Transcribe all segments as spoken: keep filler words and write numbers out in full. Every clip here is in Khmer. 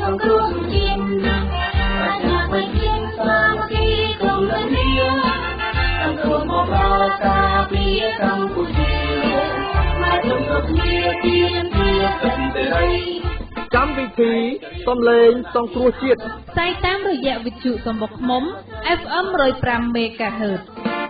សង្គ្រោះជាតិប្រាជ្ញាវិជ្ជាសាមគ្គីក្នុងនាសង្គ្រោះបម្រើការពារកម្ពុជាមកជុំគ្នាទៀមទាសិទ្ធិសេរីកម្មវិធីសំឡេងសង្គ្រោះជាតិផ្សាយតាមរយៈវិទ្យុសំបុកឃ្មុំ เอฟ เอ็ม หนึ่งร้อยห้า មេហ្គាហឺត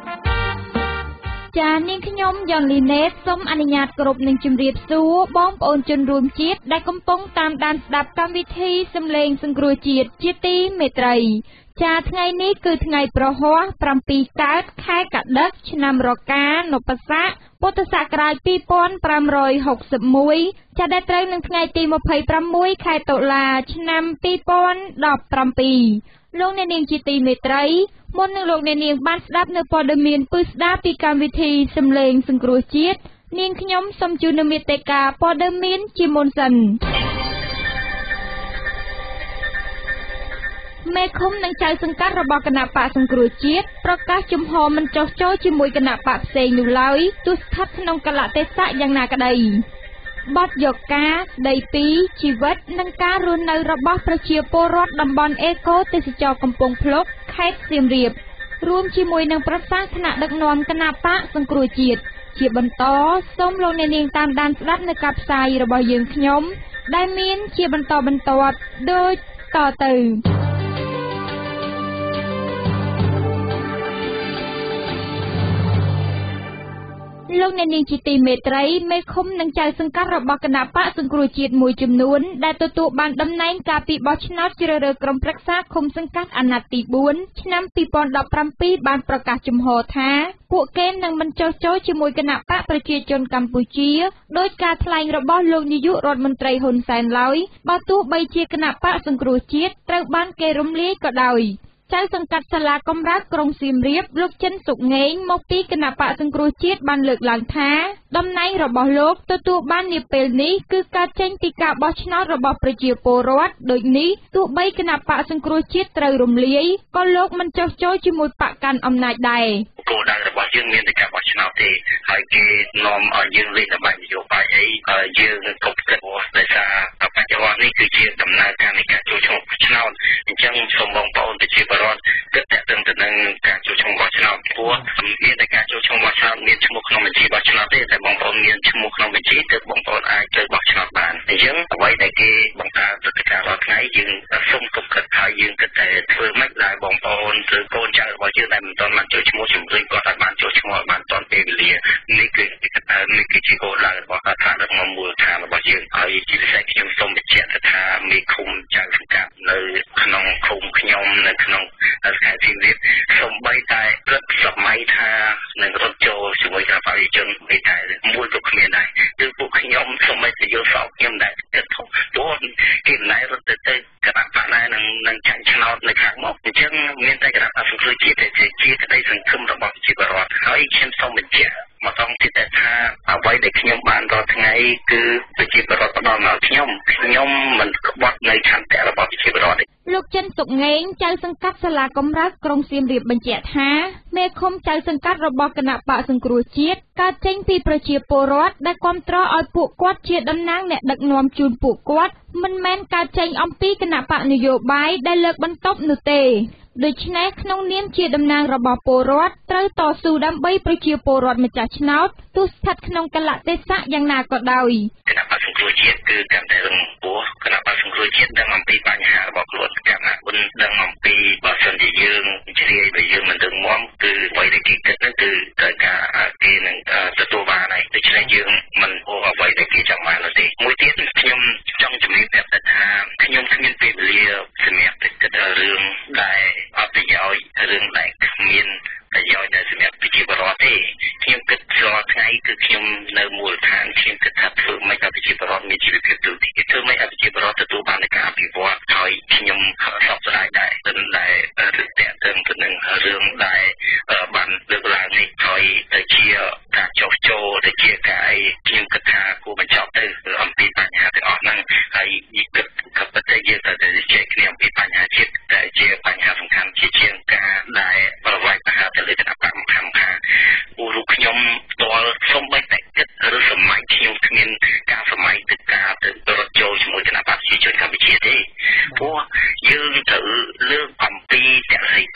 ចានាងខ្ញុំយ៉នលីណេតសូមអនុញ្ញាតគោរពនឹងជម្រាបសួរបងប្អូនជនរួមជាតិដែលកំពុងតាមដានស្ដាប់កម្មវិធីសំឡេងសង្គ្រោះជាតិជាទីមេត្រីចាថ្ងៃនេះគឺថ្ងៃប្រហ័សប្រាំពីរកើតខែកដិកឆ្នាំរកានពស័កពុទ្ធសករាជពីរពាន់ប្រាំរយហុកសិបមួយចាដែលត្រូវនឹងថ្ងៃទីម្ភៃប្រាំមួយខែតុលាឆ្នាំពីរពាន់ដប់ប្រាំពីរលោកអ្នកនាងជាទីមេត្រីមុននឹងលោកអ្នកនាងបានស្ដាប់នៅព័ត៌មានពឹស្ដារពីកម្មវិធីសំឡេងសង្គ្រោះជាតិនាងខ្ញុំសូមជូននូវមេត្តាព័ត៌មានជាមុនសិនមេឃុំនិងចៅសង្កាត់របស់គណៈបកសង្គ្រោះជាតិប្រកាសជំហរមិនចុះចូលជាមួយគណៈបកផ្សេងនោះឡើយទោះស្ថិតក្នុងកលៈទេសៈយ៉ាងណាក្តីបទយកការស្ដីពីជីវិតនិងការរស់នៅរបស់ប្រជាពលរដ្ឋតំបន់អេកូទេសចរកំពង់ភ្លុកខេត្តសៀមរាបរួមជាមួយនឹងប្រសាសន៍ថ្នាក់ដឹកនាំគណៈបកសង្គ្រោះជាតិជាបន្តសូមលោកអ្នកនាងតាមដានស្ដាប់នៅការផ្សាយរបស់យើងខ្ញុំដែលមានជាបន្តបន្ទាប់ដូចតទៅលោកអ្នកនាងជាទីមេត្រីមេឃុំនិងចៅសង្កាត់របស់គណៈបកសង្គ្រោះជាតិមួយចំនួនដែលទទួលបានតំណែងកាលពីបោះឆ្នោតជ្រើសរើសក្រុមប្រឹក្សាឃុំសង្កាត់អាណត្តិទីបួនឆ្នាំពីរពាន់ដប់ប្រាំពីរបានប្រកាសជំហរថាពួកគេនឹងមិនចុះចូលជាមួយគណៈបកប្រជាជនកម្ពុជាដោយការថ្លែងរបស់លោកនាយករដ្ឋមន្ត្រីហ៊ុនសែនឡើយបើទោះបីជាគណៈបកសង្គ្រោះជាតិត្រូវបានគេរំលាយក៏ដោយចៅសង្កាត់សាលាកំរើកក្រុងសៀមរាបលោកចិនសុកងេងមកពីគណៈបកសង្គ្រោះជាតិបានលើកឡើងថាតំណែងរបស់លោកទទួលបាននាពេលនេះគឺការចេញពីការបោះឆ្នោតរបស់ប្រជាពលរដ្ឋដូចនេះទោះបីគណៈបកសង្គ្រោះជាតិត្រូវរំលាយក៏លោកមិនចុះចូលជាមួយបកកាន់អំណាចដែរគោលដៅរបស់យើងមានតែការបោះឆ្នោតទេហើយគេនាំឲ្យយើងលេខល្បែងនយោបាយអីយើងគប់គិតដោយសារបច្ចុប្បន្ននេះគឺជាដំណើរការនៃការចូលឈ្មោះឆ្នោតអញ្ចឹងសូមបងប្អូនប្រជាពលរដ្ឋគិតតែទៅនឹងការចូលឈ្មោះបោះឆ្នោតព្រោះមានតែការចូលឈ្មោះបោះឆ្នោតមានឈ្មោះក្នុងបញ្ជីបោះឆ្នោតទេតែបងប្អូនមានឈ្មោះក្នុងបញ្ជីទើបបងប្អូនអាចទៅបោះឆ្នោតបានអញ្ចឹងអ្វីដែលគេបង្កើតព្រឹត្តិការណ៍រាល់ថ្ងៃយើងសូមគប់គិតហើយយើងគិតតែធ្វើម៉េចដែលបងប្អូនឬកូនចៅរបស់យើងដែលមិនទាន់បានចូលឈ្មោះជំរុញគាត់ឲ្យបានចូលឈ្មោះឲ្យបានទាន់ពេលវេលានេះគឺនេះគឺជាគោលដៅរបស់រដ្ឋាភិបាលមូលដ្ឋានរបស់យើងហើយជាពិសេសខ្ញុំសូមបញ្ជាក់ថាមេឃុំចៅសង្កាត់នៅក្នុងឃុំខ្ញុំនៅក្នុងខេត្តសៀមរាបសូម្បីតែព្រឹកសម័យថានឹងរត់ចូលជាមួយគណៈបព្វជិជនពីតែមួយក៏គ្មានដែរគឺពួកខ្ញុំសូម្បីតែយកសោកខ្ញុំដែរគិតថាព្រោះគេមិនដែររត់ទៅទៅគណៈបព្វណែនឹងនឹងចាញ់ឆ្នោតនៅខាងមុខអញ្ចឹងមានតែគណៈបព្វសង្គ្រោះជាតិតែជាក្តីសង្ឃឹមរបស់ប្រជាពលរដ្ឋហើយខ្ញុំសូមបញ្ជាក់មកតង់ទៀតថាអ្វីដែលខ្ញុំបានរាល់ថ្ងៃគឺប្រជាពលរដ្ឋផ្ដល់មកខ្ញុំខ្ញុំមិនក្បត់នៅឆន្ទៈរបស់ប្រជាពលរដ្ឋលោកចិនសុកងេងចៅសង្កាត់សាលាកំរើកក្រុងសៀមរាបបញ្ជាក់ថាមេឃុំចៅសង្កាត់របស់គណៈបកសង្គ្រោះជាតិកើតចេញពីប្រជាពលរដ្ឋដែលគាំទ្រឲ្យពួកគាត់ជាតំណាងអ្នកដឹកនាំជូនពួកគាត់មិនមែនកើតចេញអំពីគណៈបកនយោបាយដែលលើកបន្ទប់នោះទេដូច្នេះក្នុងនាមជាតំណាងរបស់ពលរដ្ឋត្រូវតស៊ូដើម្បីប្រជាពលរដ្ឋម្ចាស់ឆ្នោតទោះស្ថិតក្នុងកលៈទេសៈយ៉ាងណាក៏ដោយគណៈបក្សសង្គ្រោះជាតិគឺកាន់តែរងពោះគណៈបក្សសង្គ្រោះជាតិដឹងអំពីបញ្ហារបស់ខ្លួនគណៈបិណ្ឌដឹងអំពីបើសិនជាយើងជ្រាយបើយើងមិនដឹងមកគឺអ្វីដែលគេគិតនោះគឺត្រូវការគេនឹងទទួលបានហើយដូច្នេះយើងមិនអូអ្វីដែលគេចង់បាននោះទេមួយទៀតខ្ញុំចង់ជំរាបប្រាប់ថាខ្ញុំគ្មានពេលវេលាសម្រាប់គិតរឿងដែលអត់ប្រយោជន៍រឿងដែលគ្មានប្រយោជន៍ដែលសម្រាប់ប្រជាពលរដ្ឋទេខ្ញុំគិតរាល់ថ្ងៃគឺខ្ញុំនៅមូលដ្ឋានខ្ញុំគិតថាធ្វើម៉េចឲ្យប្រជាពលរដ្ឋមានជីវភាពទូទៅធ្វើម៉េចឲ្យប្រជាពលរដ្ឋទទួលបានការអភិវឌ្ឍហើយខ្ញុំសោកស្ដាយដែរទៅដែលរឿងតាក់ទងទៅនឹងរឿងដែលបានលើកឡើងនេះហើយទៅជាការចោះចូលទៅជាការអីខ្ញុំគិតថាគួរបញ្ចប់ទៅអំពីបញ្ហាទាំងអស់ហ្នឹងហើយគិតក៏ពិតតែយើងត្រូវតែជជែកគ្នាអំពីបញ្ហាជាតិតែជាបញ្ហាសំខាន់ជាជាងការដែល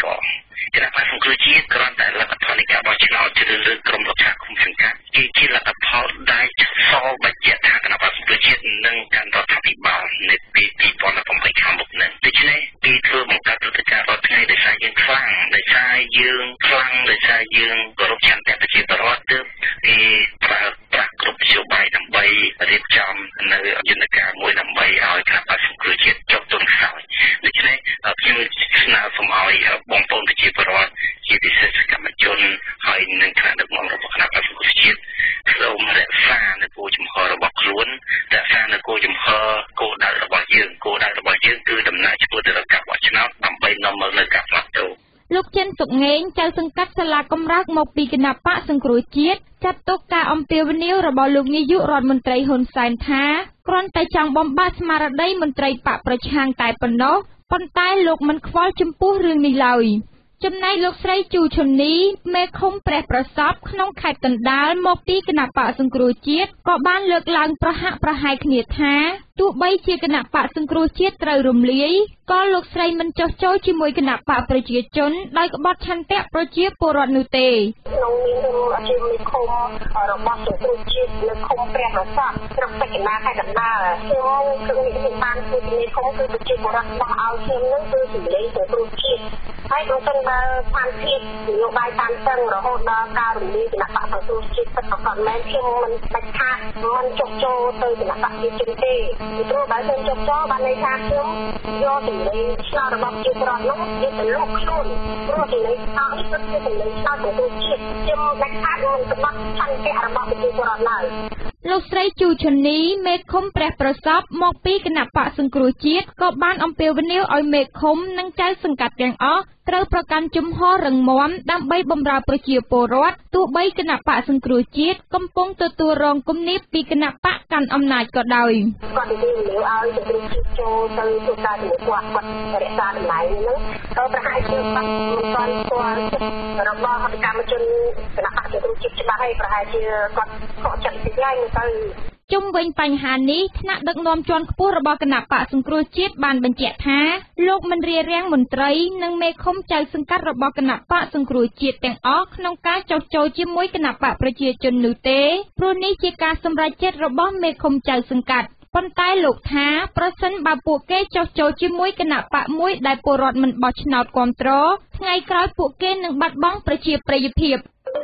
ក៏គណៈបកសង្គ្រោះជាតិគ្រាន់តែលទ្ធផលនៃការបោះឆ្នោតជ្រើសរើសក្រុមរដ្ឋាភិបាលគុំសង្កាត់ជាជាលទ្ធផលដែលសល់បញ្ជាក់ថាគណៈបកសង្គ្រោះជាតិនឹងកាន់រដ្ឋាភិបាលនៅปีពីរពាន់ប្រាំeightខាងមុខនេះដូច្នេះពីធ្វើបង្កើតរដ្ឋការរដ្ឋថ្ងៃដោយសារយើងខ្លាំងដោយសារយើងខ្លាំងដោយសារយើងគោរពឆន្ទៈប្រជាពលរដ្ឋទើបគេប្រើប្រាស់គ្រប់នយោបាយដើម្បីរៀបចំនៅយន្តការមួយដើម្បីឲ្យគណៈបកសង្គ្រោះជាតិចុះទុនខ្សោយដូច្នេះខ្ញុំស្នើសុំឲ្យបងប្អូនប្រជាពលរដ្ឋជាពិសេសសកម្មជនហើយនឹងគណៈដឹកនាំរបស់គណៈបកសង្គ្រោះជាតិសូមរក្សានៅគោលជំហររបស់ខ្លួនរក្សានៅគោលជំហរគោលដៅរបស់យើងគោលដៅរបស់យើងគឺដំណើរឆ្ពោះទៅរកការបោះឆ្នោតដើម្បីនាំមកនូវការផ្លាស់ប្ដូរលោកចិនសុកងេងចៅសង្កាត់សាលាកំរើកមកពីគណៈបកសង្គ្រោះជាតិចាត់ទុកការអំពាវនាវរបស់លោកនាយករដ្ឋមន្ត្រីហ៊ុនសែនថាគ្រាន់តែចង់បំបត្តិស្មារតីមន្ត្រីបកប្រឆាំងតែប៉ុណ្ណោះប៉ុន្តែលោកមិនខ្វល់ចំពោះរឿងនេះឡើយចំណែកលោកស្រីជូឈុននីមេឃុំព្រះប្រសពក្នុងខេត្តកណ្ដាលមកពីគណៈបកសង្គ្រោះជាតិក៏បានលើកឡើងប្រហាក់ប្រហែលគ្នាថាទោះបីជាគណៈបកសង្គ្រោះជាតិត្រូវរំលាយក៏លោកស្រីមិនចោះចូលជាមួយគណៈបកប្រជាជនដោយក្បត់ឆន្ទៈប្រជាពលរដ្ឋនោះទេក្នុងនាមជាមេឃុំរបស់សង្គ្រោះជាតិនៅឃុំព្រះប្រសពស្រុកពេជ្រណាខេត្តកណ្ដាលខ្ញុំគឺមានបានគឺមេឃុំគឺប្រជាពលរដ្ឋបោះឲ្យខ្ញុំនឹងគឺសម្លេងសង្គ្រោះជាតិហើយបើសិនបើស្ថានភាពនយោបាយតានតឹងរហូតដល់ការរំលាយគណៈបកសង្គ្រោះជាតិពិតប្រាកដមែនខ្ញុំមិនបាច់ថាមិនចុះចូលទៅគណៈបកប្រជាជនទេព្រោះបើខ្ញុំចុះចូលបានន័យថាខ្ញុំយកសម្លេងឆ្នោតរបស់ប្រជាពលរដ្ឋនោះយកទៅលោកខ្លួនព្រោះសម្លេងឆ្នោតនេះគឺជាសម្លេងឆ្នោតរបស់ជាតិខ្ញុំបាច់ថាមិនក្បត់ឆន្ទៈរបស់ប្រជាពលរដ្ឋឡើយលោកស្រីជូឈុននីមេឃុំព្រះប្រសពមកពីគណៈបកសង្គ្រោះជាតិក៏បានអំពាវនាវឲ្យមេឃុំនិងចៅសង្កាត់ទាំងអស់ត្រូវប្រកាន់ជំហររឹងមាំដើម្បីបម្រើប្រជាពលរដ្ឋទោះបីគណៈបកសង្គ្រោះជាតិកំពុងទទួលរងគំនាបពីគណៈបកកាន់អំណាចក៏ដោយគាត់និយាយឲ្យសង្គ្រោះជាតិចូលទៅធ្វើការជាមួយគាត់គាត់រក្សាតម្លៃនេះទៅប្រហែលជាបាត់មិនទាន់ស្គាល់ចិត្តរបស់កម្មជនគណៈបកសង្គ្រោះជាតិច្បាស់ហើយប្រហែលជាគាត់ខកចិត្តពីថ្ងៃនេះទៅជុំវិញបញ្ហានេះថ្នាក់ដឹកនាំជាន់ខ្ពស់របស់គណៈបកសង្គ្រោះជាតិបានបញ្ជាក់ថាលោកមិនរារាំងមន្ត្រីនិងមេឃុំចៅសង្កាត់របស់គណៈបកសង្គ្រោះជាតិទាំងអស់ក្នុងការចុះចូលជាមួយគណៈបកប្រជាជននោះទេព្រោះនេះជាការសម្រេចចិត្តរបស់មេឃុំចៅសង្កាត់ប៉ុន្តែលោកថាប្រសិនបើពួកគេចុះចូលជាមួយគណៈបកមួយដែលពលរដ្ឋមិនបោះឆ្នោតគាំទ្រថ្ងៃក្រោយពួកគេនឹងបាត់បង់ប្រជាប្រិយភាព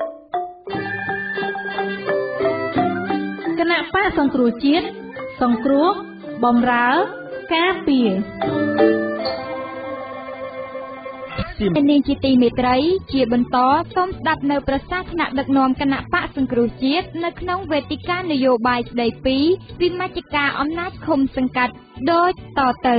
គណៈបកសង្គ្រោះជាតិសង្គ្រោះបម្រើការពារនាងជាទីមេត្រីជាបន្តសូមស្ដាប់នៅប្រសាសន៍ថ្នាក់ដឹកនាំគណៈបកសង្គ្រោះជាតិនៅក្នុងវេទិកានយោបាយស្ដីពីវិមជ្ឈការអំណាចឃុំសង្កាត់ដូចតទៅ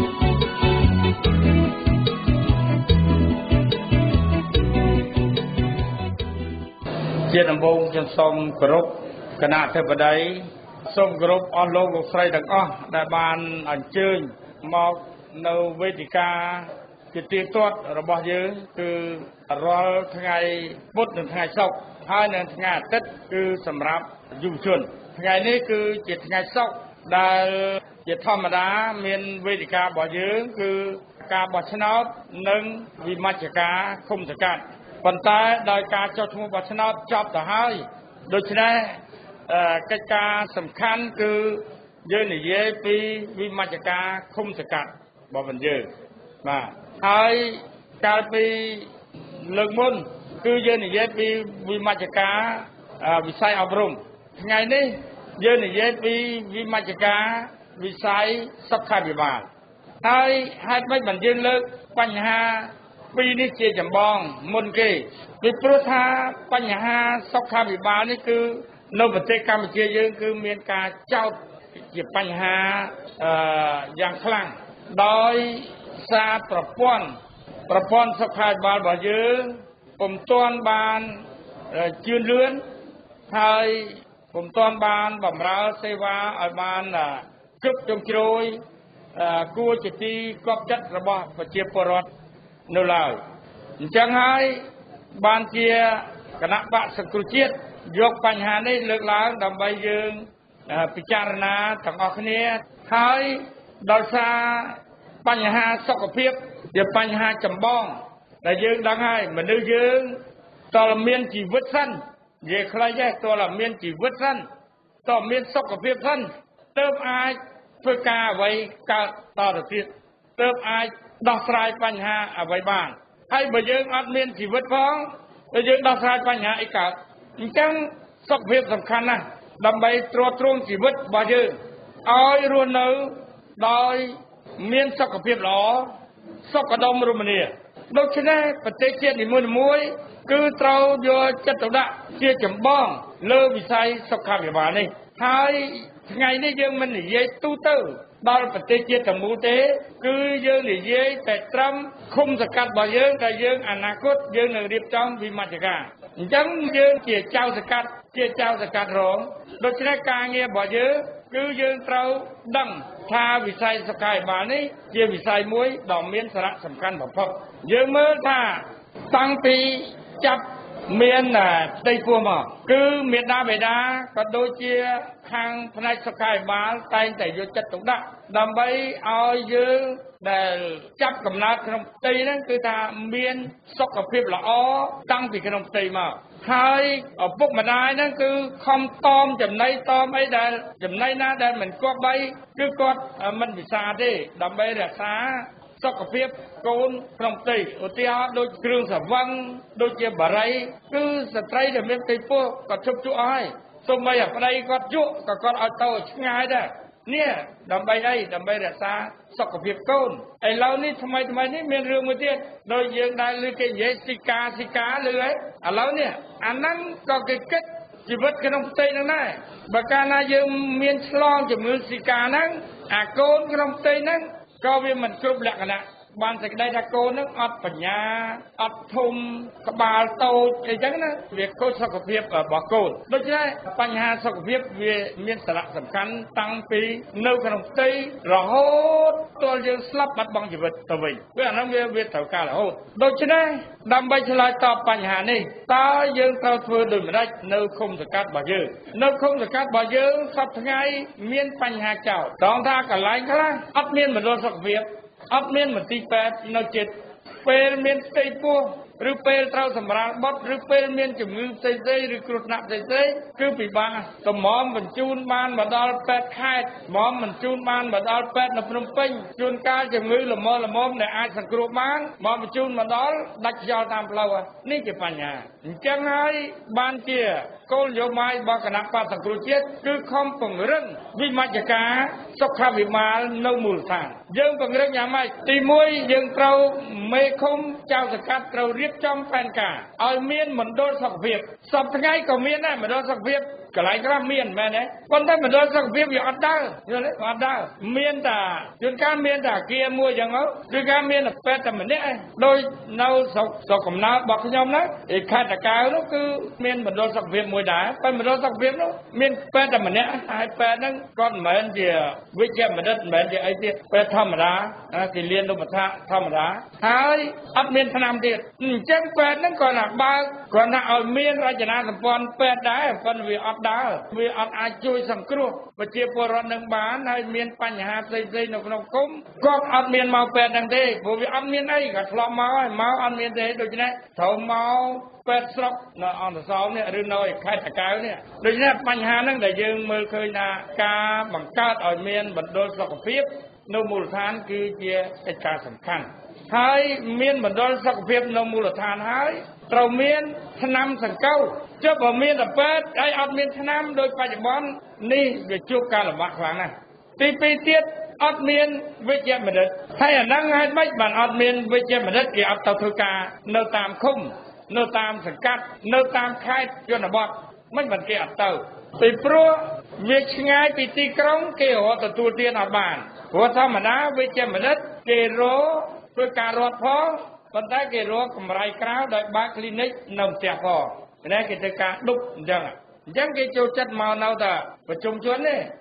ជាដំបូងខ្ញុំសូមគោរពគណៈអធិបតីសូមគោរពអស់លោកលោកស្រីទាំងអស់ដែលបានអញ្ជើញមកនៅវេទិកាជាទៀងទាត់របស់យើងគឺរាល់ថ្ងៃពុធនិងថ្ងៃសុក្រហើយនៅថ្ងៃអាទិត្យគឺសម្រាប់យុវជនថ្ងៃនេះគឺជាថ្ងៃសុក្រដែលជាធម្មតាមានវេទិការបស់យើងគឺការបោះឆ្នោតនិងវិមជ្ឈការឃុំសង្កាត់ប៉ុន្តែដោយការចុះឈ្មោះបោះឆ្នោតចប់ទៅហើយដូច្នេះកិច្ចការសំខាន់គឺយើងនិយាយពីវិមជ្ឈការឃុំសង្កាត់របស់យើងបាទហើយកាលពីលើកមុនគឺយើងនិយាយពីវិមជ្ឈការវិស័យអប់រំថ្ងៃនេះយើងនិយាយពីវិមជ្ឈការវិស័យសុខាភិបាលហើយហេតុម៉េចបានយើងលើកបញ្ហាពីរនេះជាចម្បងមុនគេពីព្រោះថាបញ្ហាសុខាភិបាលនេះគឺនៅប្រទេសកម្ពុជាយើងគឺមានការចោទជាបញ្ហាអឺយ៉ាងខ្លាំងដោយសារប្រព័ន្ធប្រព័ន្ធសុខាភិបាលរបស់យើងពុំទាន់បានជឿនលឿនហើយពុំទាន់បានបម្រើសេវាឲ្យបានគ្រប់ជ្រុងជ្រោយគួរជាទីគប់ចិត្តរបស់ប្រជាពលរដ្ឋនៅឡើយអញ្ចឹងហើយបានជាគណៈបកសង្គ្រោះជាតិយកបញ្ហានេះលើកឡើងដើម្បីយើងពិចារណាទាំងអស់គ្នាហើយដោយសារបញ្ហាសុខភាពជាបញ្ហាចម្បងដែលយើងដឹងហើយមនុស្សយើងតើមានជីវិតសិននិយាយខ្លីទេតើមានជីវិតសិនតើមានសុខភាពសិនទើបអាចធ្វើការអ្វីកើតតទៅទៀតទើបអាចដោះស្រាយបញ្ហាអ្វីបានហើយបើយើងអត់មានជីវិតផងតែយើងដោះស្រាយបញ្ហាអីកើតអញ្ចឹងសុខភាពសំខាន់ណាស់ដើម្បីទ្រទ្រង់ជីវិតរបស់យើងឲ្យរស់នៅដោយមានសុខភាពល្អសុខដុមរមនាដូច្នេះប្រទេសជាតិនីមួយៗគឺត្រូវយកចិត្តទុកដាក់ជាចម្បងលើវិស័យសុខាភិបាលនេះហើយថ្ងៃនេះយើងមិននិយាយទូទៅដល់ប្រទេសជាតិទាំងមូលទេគឺយើងនិយាយតែត្រឹមឃុំសង្កាត់របស់យើងដែលយើងអនាគតយើងនឹងរៀបចំវិមជ្ឈការអញ្ចឹងយើងជាចៅសង្កាត់ជាចៅសង្កាត់រងដូច្នេះការងាររបស់យើងគឺយើងត្រូវដឹងថាវិស័យសុខាភិបាលនេះជាវិស័យមួយដ៏មានសារៈសំខាន់បំផុតយើងមើលថាតាំងពីចាប់មានផ្ទៃពោះមកគឺមេដាបេដាក៏ដូចជាខាងផ្នែកសុខាភិបាលតែងតែយកចិត្តទុកដាក់ដើម្បីឲ្យយើងដែលចាប់កំណើតក្នុងផ្ទៃហ្នឹងគឺថាមានសុខភាពល្អតាំងពីក្នុងផ្ទៃមកហើយឪពុកម្ដាយហ្នឹងគឺខំតอมចំណីតอมអីដែលចំណីណាដែលមិនគប្បីគឺគាត់មិនវិសាទេដើម្បីរក្សាសុខភាពកូនក្នុងផ្ទៃឧទាហរណ៍ដូចគ្រឿងស្រវឹងដូចជាបារីគឺស្ត្រីដែលមានផ្ទៃពោះគាត់ជប់ជក់ហើយសូម្បីតែប្តីគាត់ជក់ក៏គាត់ឲ្យទៅឆ្ងាយដែរនេះដើម្បីអីដើម្បីរក្សាសុខភាពកូនឥឡូវនេះថ្មីថ្មីនេះមានរឿងមួយទៀតដោយយើងដែលលើគេនិយាយស៊ីកាស៊ីកាលើហើយឥឡូវនេះអាហ្នឹងក៏គេគិតជីវិតក្នុងផ្ទៃហ្នឹងដែរបើកាលណាយើងមានឆ្លងជំងឺស៊ីកាហ្នឹងអាកូនក្នុងផ្ទៃហ្នឹងក៏វាមិនគ្រប់លក្ខណៈបានសេចក្តីថាកូននឹងអត់បញ្ញាអត់ធំក្បាលតូចអីចឹងណាវាខូចសុខភាពរបស់កូនដូច្នេះបញ្ហាសុខភាពវាមានសារៈសំខាន់តាំងពីនៅក្នុងផ្ទៃរហូតទាល់យើងស្លាប់បាត់បង់ជីវិតទៅវិញវាអានោះវាវាត្រូវការរហូតដូច្នេះដើម្បីឆ្លើយតបបញ្ហានេះតើយើងត្រូវធ្វើដូចម្តេចនៅឃុំសង្កាត់របស់យើងនៅឃុំសង្កាត់របស់យើងសប្តាហ៍ថ្ងៃមានបញ្ហាចោលត្រង់ថាកន្លែងខ្លះអត់មានមណ្ឌលសុខភាពអត់មានមន្ទីរពេទ្យនៅជិតពេលមានផ្ទៃពោះឬពេលត្រូវសម្រាលបុតឬពេលមានជំងឺផ្សេងៗឬគ្រោះថ្នាក់ផ្សេងៗគឺពិបាកតម្រាំបញ្ជូនបានមកដល់ពេទ្យខេត្តមកបញ្ជូនបានមកដល់ពេទ្យនៅភ្នំពេញជួនកាលជំងឺល្មមល្មមដែលអាចសង្គ្រោះបានមកបញ្ជូនមកដល់ដាច់ខ្យល់តាមផ្លូវនេះជាបញ្ហាអញ្ចឹងហើយបានជាគោលនយោបាយរបស់គណៈបក្សសង្គ្រោះជាតិគឺខំពង្រឹងវិមជ្ឈការសុខាភិបាលនៅមូលដ្ឋានយើងពង្រឹងយ៉ាងម៉េចទីមួយយើងត្រូវមេឃុំចៅសង្កាត់ត្រូវរៀបចំផែនការឲ្យមានមណ្ឌលសុខភាពសប្តាហ៍ថ្ងៃក៏មានដែរមណ្ឌលសុខភាពកន្លែងខ្លះមានមែនទេប៉ុន្តែមណ្ឌលសុខភាពវាអត់ដើរយល់ទេអត់ដើរមានតែជួនកាលមានតែអាគារមួយចឹងទៅឬក៏មានតែពេទ្យតែម្នាក់ឯងដោយនៅស្រុកស្រុកកំណើតរបស់ខ្ញុំណាឯខេត្តតាកែវនោះគឺមានមណ្ឌលសុខភាពមួយដែរប៉ុន្តែមណ្ឌលសុខភាពនោះមានពេទ្យតែម្នាក់ហើយពេទ្យហ្នឹងគាត់មិនមែនជាវិជ្ជបណ្ឌិតមិនមែនជាអីទៀតពេទ្យធម្មតាគេរៀនរូបថាធម្មតាហើយអត់មានថ្នាំទៀតអញ្ចឹងពេទ្យហ្នឹងគាត់ថាបើគាត់ថាឲ្យមានរចនាសម្ព័ន្ធពេទ្យដែរប៉ុន្តែវាអត់ដើរវាអត់អាចជួយសង្គ្រោះប្រជាពលរដ្ឋនឹងបានហើយមានបញ្ហាផ្សេងៗនៅក្នុងគុំគាត់អត់មានមកពេទ្យហ្នឹងទេព្រោះវាអត់មានអីគាត់ធ្លាប់មកហើយមកអត់មានទេដូច្នេះត្រូវមកពេទ្យស្រុកនៅអន្តរសោមនេះឬនៅខេត្តតាកែវនេះដូច្នេះបញ្ហាហ្នឹងដែលយើងមើលឃើញថាការបង្កើតឲ្យមានមណ្ឌលសុខភាពនៅមូលដ្ឋានគឺជាកិច្ចការសំខាន់ហើយមានមណ្ឌលសុខភាពនៅមូលដ្ឋានហើយត្រូវមានថ្នាំសង្កូវចុះបើមានតែពេទ្យហើយអត់មានថ្នាំដោយបច្ចុប្បន្ននេះវាជួបការលំបាកខ្លាំងណាស់ទីពីរទៀតអត់មានវិជ្ជាបណ្ឌិតហើយអាហ្នឹងហេតុម៉េចបានអត់មានវិជ្ជាបណ្ឌិតគេអត់ទៅធ្វើការនៅតាមឃុំនៅតាមសង្កាត់នៅតាមខេត្តជនបទមិនបានគេអត់ទៅពីព្រោះវាឆ្ងាយពីទីក្រុងគេរត់ទទួលទានអត់បានព្រោះធម្មតាវិជ្ជាបណ្ឌិតគេរកធ្វើការរត់ផងប៉ុន្តែគេរកកម្រៃក្រៅដោយបើក clinic នៅផ្ទះផងតែគេធ្វើការដុបអញ្ចឹងអញ្ចឹងគេចូលចិត្តមកនៅតែប្រជុំជនទេ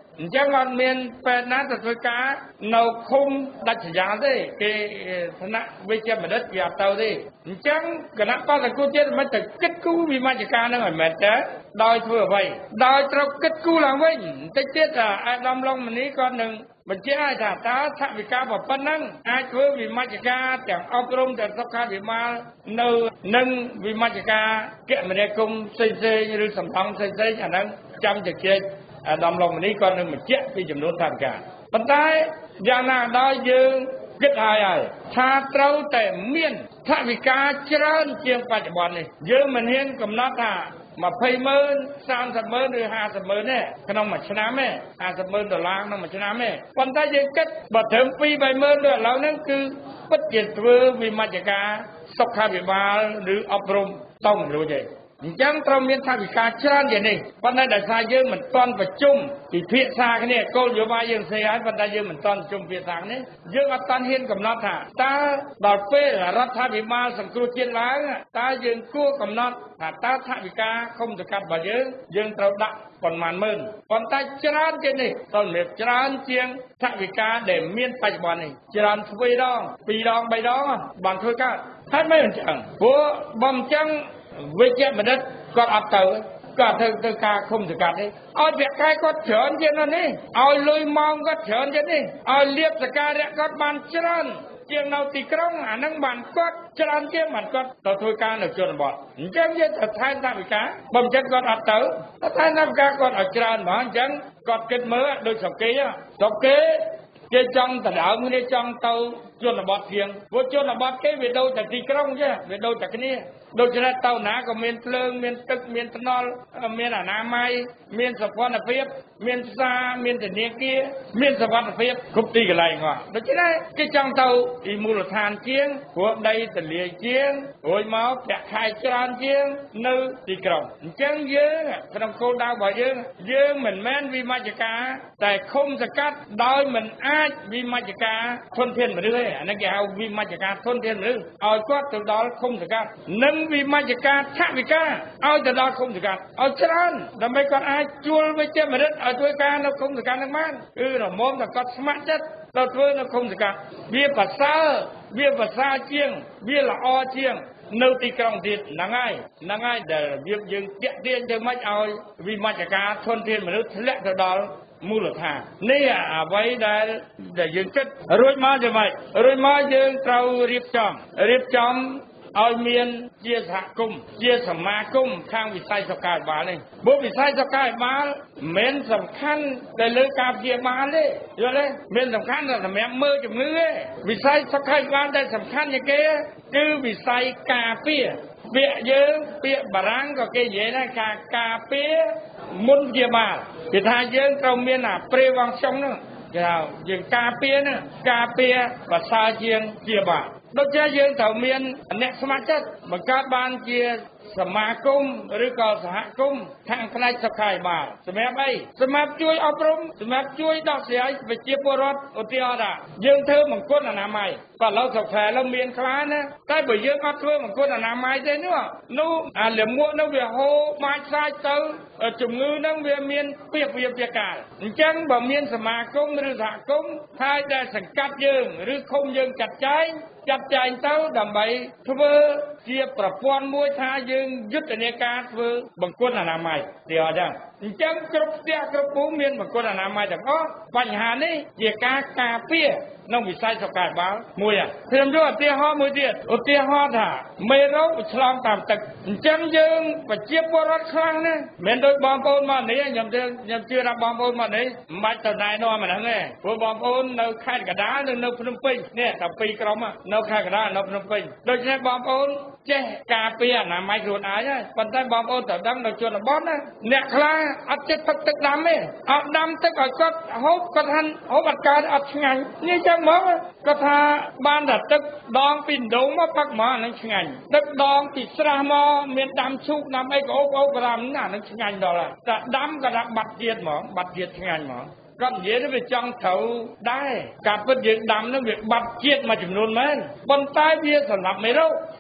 អញ្ចឹងអត់មានពេទ្យណាទៅធ្វើការនៅឃុំដាច់ស្រយាលទេគេឋានៈវិជ្ជាបណ្ឌិតវាអត់ទៅទេអញ្ចឹងគណៈបក្សសង្គ្រោះជាតិមិនទៅគិតគូរវិមជ្ឈការនឹងឲ្យមែនទេដោយធ្វើអ្វីដោយត្រូវគិតគូរឡើងវិញបន្តិចទៀតអាដាមឡុងមនីក៏នឹងបញ្ជាក់ឲ្យថាតើថវិកាប៉ុណ្ណឹងអាចធ្វើវិមជ្ឈការទាំងអប់រំទាំងសុខាភិបាលនៅនឹងវិមជ្ឈការគមនាគមន៍ផ្សេងៗឬសំណង់ផ្សេងៗអាហ្នឹងចាំជជែកអាដាមឡុងមនីក៏នឹងបញ្ជាក់ពីចំនួនថវិកាប៉ុន្តែយ៉ាងណាដោយយើងគិតហើយហើយថាត្រូវតែមានថវិកាច្រើនជាងបច្ចុប្បន្ននេះយើងមិនហ៊ានកំណត់ថា20ម៉ឺន30ម៉ឺនឬ50ម៉ឺនទេក្នុងមួយឆ្នាំទេ50ម៉ឺនដុល្លារក្នុងមួយឆ្នាំទេប៉ុន្តែយើងគិតបើត្រឹម2 3ម៉ឺនដូចឥឡូវហ្នឹងគឺពិតជាធ្វើវិមជ្ឈការសុខាភិបាលឬអប់រំតមិនរួចទេអញ្ចឹងត្រូវមានថវិកាច្រើនជាងនេះប៉ុន្តែដោយសារយើងមិនទាន់ប្រជុំពិភាក្សាគ្នាគោលនយោបាយយើងផ្សេងហើយប៉ុន្តែយើងមិនទាន់ប្រជុំពិភាក្សាគ្នាយើងអត់ទាន់ហ៊ានកំណត់ថាតើដល់ពេលរដ្ឋាភិបាលសង្គ្រោះជាតិឡើងតើយើងគួរកំណត់ថាតើថវិកាឃុំសង្កាត់របស់យើងយើងត្រូវដាក់ប៉ុន្មានម៉ឺនប៉ុន្តែច្រើនជាងនេះត្រូវមានច្រើនជាងថវិកាដែលមានបច្ចុប្បន្ននេះច្រើនទ្វេដងពីរដងបីដងបានធ្វើកើតហើយមិនអញ្ចឹងព្រោះបើមិនអញ្ចឹងវិជ្ជាបណ្ឌិតគាត់អត់ទៅគាត់ធ្វើទៅការឃុំសង្កាត់នេះឲ្យពាក់កែគាត់ច្រើនជាងនេះឲ្យលុយម៉ោងគាត់ច្រើនជាងនេះឲ្យលៀបសក្ការៈគាត់បានច្រើនជាងនៅទីក្រុងអានឹងបានគាត់ច្រើនជាងបានគាត់ទៅធ្វើការនៅជនបទអញ្ចឹងយើងទៅថែមថវិកាបើមិនចឹងគាត់អត់ទៅតែថវិកាគាត់ឲ្យច្រើនហ្មងអញ្ចឹងគាត់គិតមើលដូចស្រុកគេស្រុកគេគេចង់ដណ្ដើមគ្នាចង់ទៅជនបទជាងព្រោះជនបទគេវាដូចតែទីក្រុងចេះវាដូចតែគ្នាដូច្នេះទៅណាក៏មានភ្លើងមានទឹកមានថ្នល់មានអនាម័យមានសុខភាពមានផ្សារមានធនាគារមានសុវត្ថិភាពគ្រប់ទីកន្លែងហ្នឹងដូច្នេះគេចង់ទៅពីមូលដ្ឋានជាងព្រោះដីទលាយជាងរួចមកប្រាក់ខែច្រើនជាងនៅទីក្រុងអញ្ចឹងយើងក្នុងគោលដៅរបស់យើងយើងមិនមែនវិមជ្ឈការតែឃុំសង្កាត់ដោយមិនអាចវិមជ្ឈការធនធានមនុស្សទេអានេះគេហៅវិមជ្ឈការធនធានមនុស្សឲ្យគាត់ទៅដល់ឃុំសង្កាត់និងវិមជ្ឈការថវិកាឲ្យទៅដល់ឃុំសង្កាត់ឲ្យច្រើនដើម្បីគាត់អាចជួលវិជ្ជាបណ្ឌិតឲ្យធ្វើការនៅឃុំសង្កាត់នឹងបានគឺរមុំតែគាត់ស្ម័គ្រចិត្តទៅធ្វើនៅឃុំសង្កាត់វាប្រសើរវាប្រសើរជាងវាល្អជាងនៅទីក្រុងទៀតហ្នឹងហើយហ្នឹងហើយដែលវាយើងតាក់ទាញទៅមិនឲ្យវិមជ្ឈការធនធានមនុស្សធ្លាក់ទៅដល់មូលដ្ឋាននេះអ្វីដែលដែលយើងគិតរួចមកយ៉ាងម៉េចរួចមកយើងត្រូវរៀបចំរៀបចំឲ្យមានជាសហគមន៍ជាសមាគមខាងវិស័យសុខាភិបាលនេះព្រោះវិស័យសុខាភិបាលមិនសំខាន់តែលើការព្យាបាលទេយល់ទេមិនសំខាន់តែសម្រាប់មើលជំងឺទេវិស័យសុខាភិបាលដែលសំខាន់ជាងគេគឺវិស័យការពារពាក្យយើងពាក្យបារាំងក៏គេនិយាយដែរការការពារមុនព្យាបាលគេថាយើងត្រូវមានអាព្រេវងខ្ញុំហ្នឹងគេថាយើងការពារហ្នឹងការពារប្រសើរជាងព្យាបាលដូចជាយើងត្រូវមានអ្នកស្ម័គ្រចិត្តបង្កើតបានជាសមាគមឬក៏សហគមន៍ខាងផ្នែកសុខាភិបាលសម្រាប់អីសម្រាប់ជួយអប់រំសម្រាប់ជួយដោះស្រាយប្រជាពលរដ្ឋឧទាហរណ៍ថាយើងធ្វើមង្គលអនាម័យក៏ឥឡូវសុខាឥឡូវមានខ្លាណាតែបើយើងអត់ធ្វើមង្គលអនាម័យទេនោះនោះអាលមួកនោះវាហូរបាច់ខ្លាចទៅជំងឺហ្នឹងវាមានពីវាវាកាលអញ្ចឹងបើមានសមាគមឬសហគមន៍ហើយដែលសង្កាត់យើងឬឃុំយើងចាត់ចែងចាត់ចែងទៅដើម្បីធ្វើជាប្រព័ន្ធមួយថាយើងយុទ្ធនាការធ្វើបង្គន់អនាម័យទីអត់ចឹងអញ្ចឹងគ្រប់ផ្ទះគ្រប់ភូមិមានបង្គន់អនាម័យទាំងអស់បញ្ហានេះជាការការពារក្នុងវិស័យសុខាភិបាលមួយខ្ញុំយកឧទាហរណ៍មួយទៀតឧទាហរណ៍ថាមេរោគឆ្លងតាមទឹកអញ្ចឹងយើងប្រជាពលរដ្ឋខ្លាំងណាស់មិនដូចបងប្អូនមកនេះខ្ញុំជឿខ្ញុំជឿថាបងប្អូនមកនេះមិនបាច់ទៅណែនាំអាហ្នឹងទេព្រោះបងប្អូននៅខេត្តកណ្ដាលនិងនៅភ្នំពេញនេះតែពីរក្រុមនៅខេត្តកណ្ដាលនៅភ្នំពេញដូច្នេះបងប្អូនចេះការពារអនាម័យខ្លួនឯងហើយប៉ុន្តែបងប្អូនត្រូវដឹងនៅជនបទណាអ្នកខ្លះអត់ចេះផឹកទឹកដាំទេអត់ដាំទឹកឲ្យគាត់ហូបគាត់ថាហូបអត់កើតអត់ឆ្ងាញ់នេះចឹងមកគាត់ថាបានតែទឹកដងពីដងមកផឹកមកអានឹងឆ្ងាញ់ទឹកដងពីស្រះមកមានដាំឈូកដាំអីក៏អូបអូបក្រាមអានឹងឆ្ងាញ់ដល់ហើយតែដាំក៏ដាក់បាត់ជាតិហ្មងបាត់ជាតិឆ្ងាញ់ហ្មងគាត់និយាយទៅវាចង់ត្រូវដែរការពិតយើងដាំនឹងវាបាត់ជាតិមួយចំនួនមែនប៉ុន្តែវាសម្រាប់មេរោគ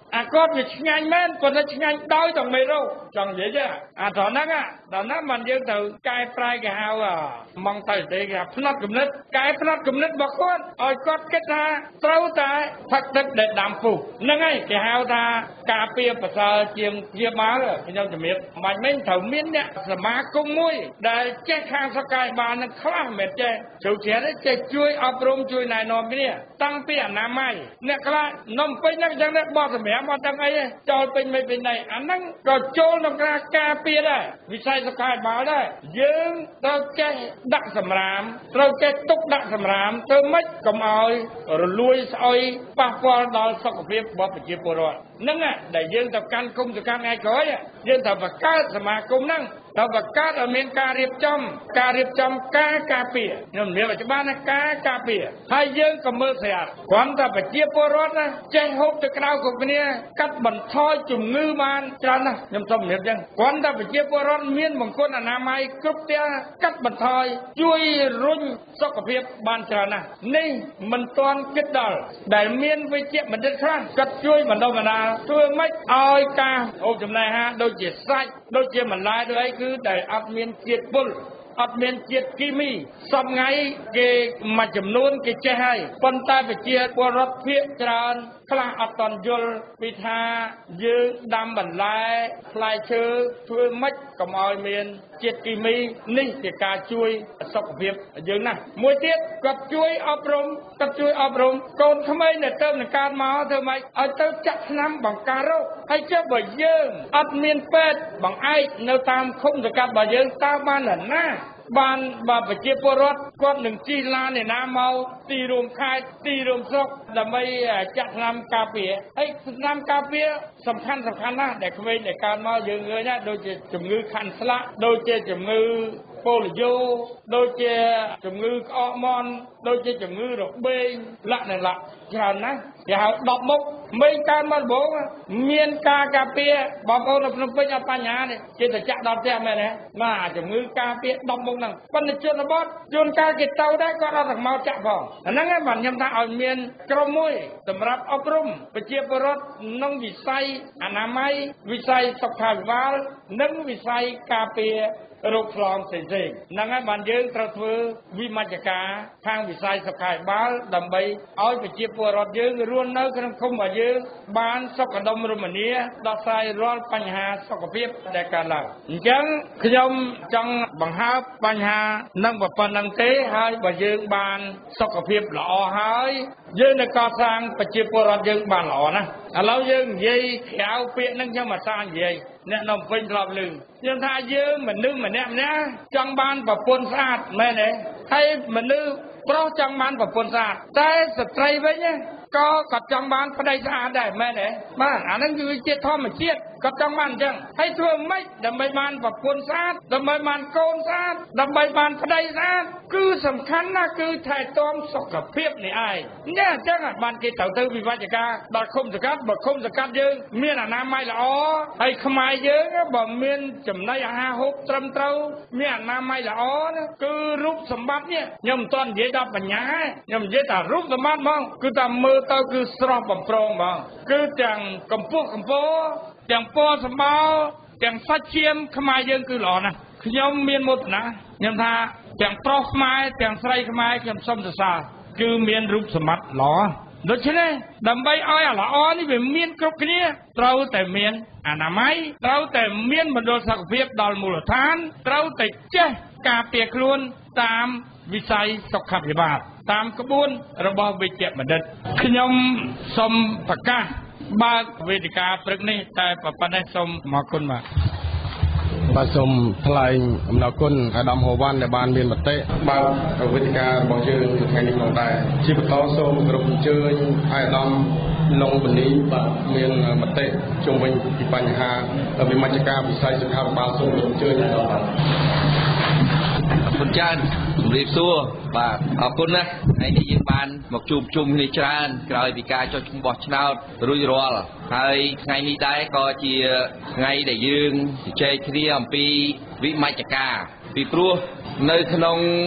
អាគាត់វាឆ្ងាញ់មែនប៉ុន្តែឆ្ងាញ់ដោយតែមេរោគចង់និយាយទេអាត្រង់ហ្នឹងដល់ណាមិនយើងត្រូវកែប្រែគេហៅម៉ងទៅទេគេផ្នត់គំនិតកែផ្នត់គំនិតរបស់គាត់ឲ្យគាត់គិតថាត្រូវតែផឹកទឹកដែលដាំពុះហ្នឹងហើយគេហៅថាការពារប្រសើរជាងព្យាបាលខ្ញុំជំរាបមិនមែនត្រូវមានអ្នកសមាគមមួយដែលចេះខាងសុខាភិបាលនឹងខ្លះមិនចេះចូលជ្រាបចេះជួយអប់រំជួយណែនាំគ្នាតាំងពីអនាម័យអ្នកខ្លះនំពេញហ្នឹងចឹងបោះសម្រាប់អត់ដឹងអីទេចូលពេញមិនពេញណៃអាហ្នឹងក៏ចូលក្នុងការការពារដែរវិស័យសុខាភិបាលដែរយើងត្រូវចេះដាក់សម្រាមត្រូវចេះទុកដាក់សម្រាមធ្វើម៉េចកុំឲ្យរលួយស្អុយប៉ះពាល់ដល់សុខភាពរបស់ប្រជាពលរដ្ឋហ្នឹងដែលយើងទៅកាន់គុំសកម្មថ្ងៃក្រោយយើងត្រូវបង្កើតសមាគមហ្នឹងត្រូវបង្កើតឲ្យមានការរៀបចំការរៀបចំការការពារខ្ញុំនិយាយឲ្យច្បាស់ណាការការពារហើយយើងក៏មើលស្រាប់គ្រាន់តែប្រជាពលរដ្ឋណាចេះហូបទឹកក្តៅគ្រប់គ្នាកាត់បន្ថយជំងឺបានច្រើនណាស់ខ្ញុំសូមជម្រាបចឹងគ្រាន់តែប្រជាពលរដ្ឋមានបង្គន់អនាម័យគ្រប់ផ្ទះកាត់បន្ថយជួយរុញសុខភាពបានច្រើនណាស់នេះមិនទាន់គិតដល់ដែលមានវិជ្ជាបណ្ឌិតខ្លះគាត់ជួយបណ្ដុះបណ្ដាលធ្វើម៉េចឲ្យការអូបចំណែកហាដូចជាសាច់ដូចជាបន្លែដូចអីគឺដែលអត់មានជាតិពុលអត់មានជាតិគីមីសពថ្ងៃគេមួយចំនួនគេចេះហើយប៉ុន្តែប្រជាពលរដ្ឋភាគច្រើនខ្លះអត់តន់យល់ពីថាយើងដាំបន្លែផ្លែឈើធ្វើម៉េចកុំឲ្យមានជាតិគីមីនេះជាការជួយសុខភាពយើងណាស់មួយទៀតគាត់ជួយអប់រំគាត់ជួយអប់រំកូនក្មេងដែលទៅនឹងកើតមកធ្វើម៉េចឲ្យទៅចាក់ថ្នាំបង្ការរោគហើយចុះបើយើងអត់មានពេទ្យបង្អែកនៅតាមឃុំសង្កាត់របស់យើងតើបានណាបានបើប្រជាពលរដ្ឋគាត់នឹងជិះឡានឯណាមកទីរួមខេត្តទីរួមស្រុកដើម្បីចាក់ថ្នាំការពារហើយថ្នាំការពារសំខាន់សំខាន់ណាស់ដែលក្មេងដែលកើតមកយើងឃើញណាដូចជាជំងឺខាន់ស្លាក់ដូចជាជំងឺប៉ូលីយ៉ូដូចជាជំងឺក្អកមាន់ដូចជាជំងឺរបេងលក្ខណៈច្រើនណាស់គេហៅដប់មុខមិនកើតមកដំបូងមានការការពារបងប្អូននៅភ្នំពេញអត់បញ្ហាទេគេទៅចាក់ដល់ផ្ទះមែនទេបាទជំងឺការពារដប់មុខហ្នឹងប៉ុន្តែជនបទជួនកាលគេទៅដែរគាត់អត់មកចាក់ផងអាហ្នឹងហើយបាទខ្ញុំថាឲ្យមានក្រុមមួយសម្រាប់អប់រំប្រជាពលរដ្ឋក្នុងវិស័យអនាម័យវិស័យសុខាភិបាលនិងវិស័យការពាររោគឆ្លងផ្សេងៗហ្នឹងហើយបានយើងត្រូវធ្វើវិមជ្ឈការខាងវិស័យសុខាភិបាលដើម្បីឲ្យប្រជាពលរដ្ឋយើងរស់នៅក្នុងឃុំរបស់យើងបានសុខដុមរមនាដោះស្រាយរាល់បញ្ហាសុខភាពដែលកើតឡើងអញ្ចឹងខ្ញុំចង់បង្ហើបបញ្ហានឹងប៉ុណ្្នឹងទេហើយបើយើងបានសុខភាពល្អហើយយើងនឹងកសាងប្រជាពលរដ្ឋយើងបានល្អណាស់ឥឡូវយើងនិយាយក្រៅពាក្យហ្នឹងខ្ញុំអត់សានិយាយអ្នកនៅពេញធ្លាប់ឮខ្ញុំថាយើងមនុស្សម្នាក់ម្នាក់ចង់បានប្រពន្ធស្អាតមែនទេហើយមនុស្សប្រុសចង់បានប្រពន្ធស្អាតតែស្ត្រីវិញក៏គាត់ចង់បានប្តីស្អាតដែរមែនទេបាទអាហ្នឹងគឺជាធម្មជាតិគាត់ចង់បានអញ្ចឹងហើយធ្វើម៉េចដើម្បីបានប្រពន្ធស្អាតដើម្បីបានកូនស្អាតដើម្បីបានប្តីស្អាតគឺសំខាន់ណាស់គឺថែទាំសុខភាពនេះឯងនេះអញ្ចឹងបានគេត្រូវទៅវិវត្តការដល់ឃុំសង្កាត់បើឃុំសង្កាត់យើងមានអនាម័យល្អហើយខ្មែរយើងបើមានចំណីអាហារហូបត្រឹមត្រូវមានអនាម័យល្អគឺរូបសម្បត្តិនេះខ្ញុំមិនទាន់និយាយដល់បញ្ញាខ្ញុំនិយាយតែរូបសម្បត្តិហ្មងគឺតែមើលទៅគឺស្រស់បំព្រងហ្មងគឺទាំងកម្ពស់កម្ពស់ទាំងពណ៌សម្បោទាំងសាច់ឈាមខ្មែរយើងគឺល្អណាស់ខ្ញុំមានមោទនៈខ្ញុំថាទាំងប្រុសខ្មែរទាំងស្រីខ្មែរខ្ញុំសូមសរសើរគឺមានរូបសម្បត្តិល្អដូច្នេះដើម្បីឲ្យអាល្អនេះវាមានគ្រប់គ្នាត្រូវតែមានអនាម័យត្រូវតែមានមណ្ឌលសុខភាពដល់មូលដ្ឋានត្រូវតែចេះការពារខ្លួនតាមវិស័យសុខាភិបាលតាមក្បួនរបស់វិជ្ជបណ្ឌិតខ្ញុំសូមប្រកាសបើកវេទិកាព្រឹកនេះតែប៉ុណ្ណេះសូមអរគុណបាទបាទសូមថ្លែងអំណរគុណអាដាមហូវ៉ាន់ដែលបានមានមតិបើកវេទិការបស់យើងថ្ងៃនេះផងដែរជាបន្តសូមគោរពអញ្ជើញអាដាមឡុងបនីបាទមានមតិជុំវិញពីបញ្ហាវិមជ្ឈការវិស័យសុខាភិបាលសូមអញ្ជើញអាដាមបាទអរគុណច្រើនជំរាបសួរបាទអរគុណណាស់ថ្ងៃនេះយើងបានមកជួបជុំគ្នាច្រើនក្រោយពីការចុះឈ្មោះបោះឆ្នោតរួចរាល់ហើយថ្ងៃនេះដែរក៏ជាថ្ងៃដែលយើងជជែកគ្នាអំពីវិមជ្ឈការពីព្រោះនៅក្នុង